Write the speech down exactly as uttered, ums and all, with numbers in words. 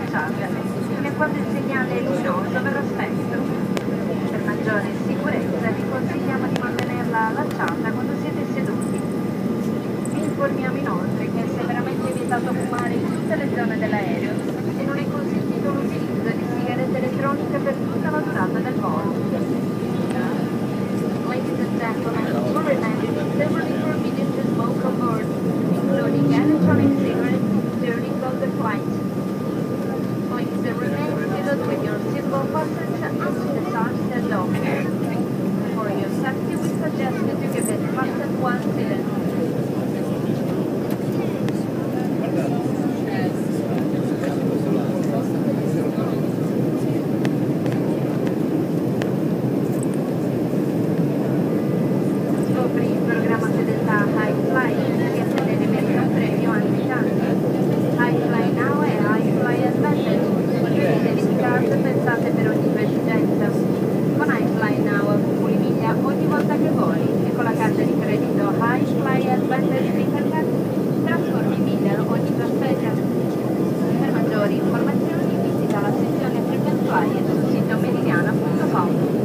allacciata, fino a quando il segnale è luminoso verrà spento. Per maggiore sicurezza vi consigliamo di mantenerla allacciata quando siete seduti. Vi informiamo inoltre che è severamente vietato fumare in tutte le zone dell'aereo e non è consentito l'utilizzo di sigarette elettroniche per tutta la durata del volo. Ladies and gentlemen, we're reminded that we're forbidden to smoke on board, including electronic cigarettes, during all the flight. Please remain seated with your seatbelt fastened until the sunset off. For your safety, we suggest that you keep it fastened while seated. Scopri il programma fedeltà High Fly che attende di merita un premio anni tanti. High Fly Now e High Fly Advantage, crediti dedicate pensate per ogni tua esigenza. Con High Fly Now accumuli miglia ogni volta che voli e con la carta di credito High Fly Advantage Internet trasformi miglia ogni tua spesa. Per maggiori informazioni visita la sezione Frequent Flyer sul sito meridiana punto com.